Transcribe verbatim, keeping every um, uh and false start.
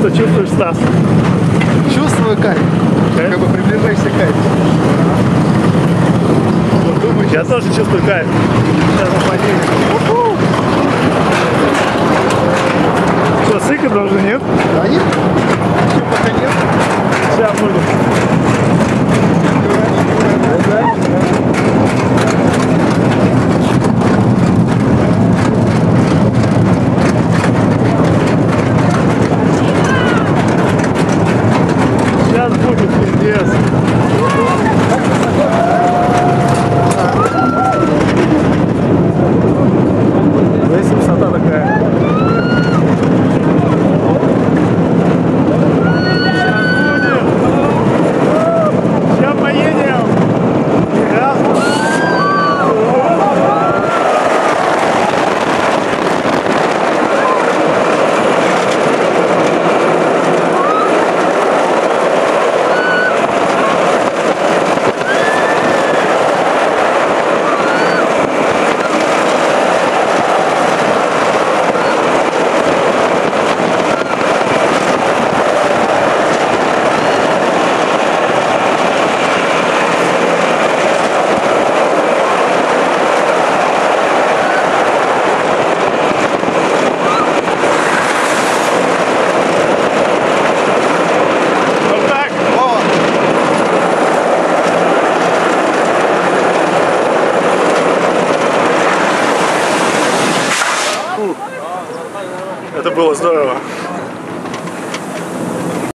что чувствуешь, Стас? Чувствую кайф. Кайф? Как бы приближайся к кайфу. Вот, думаю, Я тоже чувствую кайф. сейчас поедем. Что, сыкать должен, нет? А нет? Еще пока нет. Сейчас будем. Сейчас будет пиздец. Здесь высота такая. Сейчас поедем. Раз. Это было здорово.